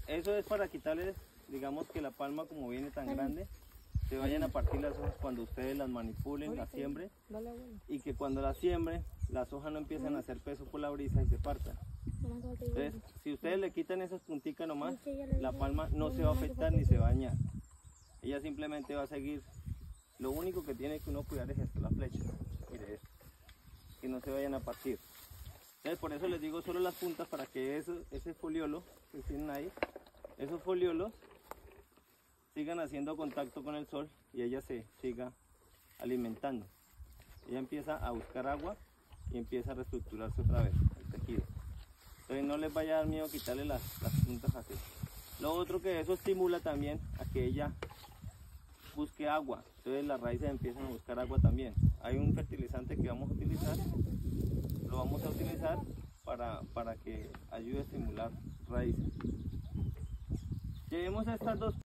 Eso es para quitarles, digamos que la palma como viene tan grande, se vayan a partir las hojas cuando ustedes las manipulen, las siembren, y que cuando las siembren, las hojas no empiezan a hacer peso por la brisa y se partan. Entonces, si ustedes le quitan esas punticas nomás, la palma no se va a afectar ni se va a dañar. Ella simplemente va a seguir. Lo único que tiene que uno cuidar es esto, la flecha. Mire esto, que no se vayan a partir. Entonces, por eso les digo solo las puntas, para que ese foliolo que tienen ahí, esos foliolos sigan haciendo contacto con el sol y ella se siga alimentando. Ella empieza a buscar agua y empieza a reestructurarse otra vez el tejido. Entonces no les vaya a dar miedo quitarle las puntas así. Lo otro, que eso estimula también a que ella busque agua. Entonces las raíces empiezan a buscar agua también. Hay un fertilizante que vamos a utilizar, lo vamos a utilizar para que ayude a estimular raíces. Llevemos estas dos